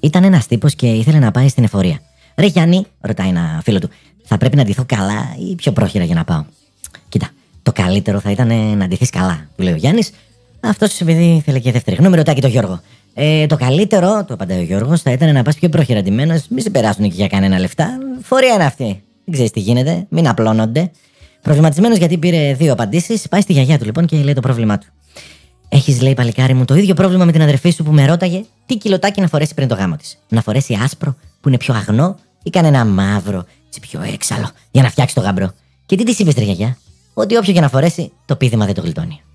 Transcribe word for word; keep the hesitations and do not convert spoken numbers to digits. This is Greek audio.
Ήταν ένας τύπος και ήθελε να πάει στην εφορία. Ρε Γιάννη, ρωτάει ένα φίλο του, θα πρέπει να ντυθώ καλά ή πιο πρόχειρα για να πάω? Κοίτα, το καλύτερο θα ήταν να ντυθείς καλά, του λέει ο Γιάννης. Αυτός επειδή ήθελε και δεύτερη γνώμη, ρωτάει και τον Γιώργο. Ε, το καλύτερο, του απαντάει ο Γιώργος, θα ήταν να πας πιο πρόχειρα ντυμένος, μη σε περάσουν και για κανένα λεφτά. Φορεία είναι αυτή. Δεν ξέρεις τι γίνεται, μην απλώνονται. Προβληματισμένος γιατί πήρε δύο απαντήσεις, πάει στη γιαγιά του λοιπόν και λέει το πρόβλημά του. Έχεις, λέει, παλικάρι μου, το ίδιο πρόβλημα με την αδερφή σου που με ρώταγε τι κιλοτάκι να φορέσει πριν το γάμο της. Να φορέσει άσπρο που είναι πιο αγνό ή κανένα μαύρο, έτσι πιο έξαλλο, για να φτιάξει το γαμπρό. Και τι της είπες, ρε γιαγιά? Ότι όποιο και να φορέσει, το πείδημα δεν το γλιτώνει.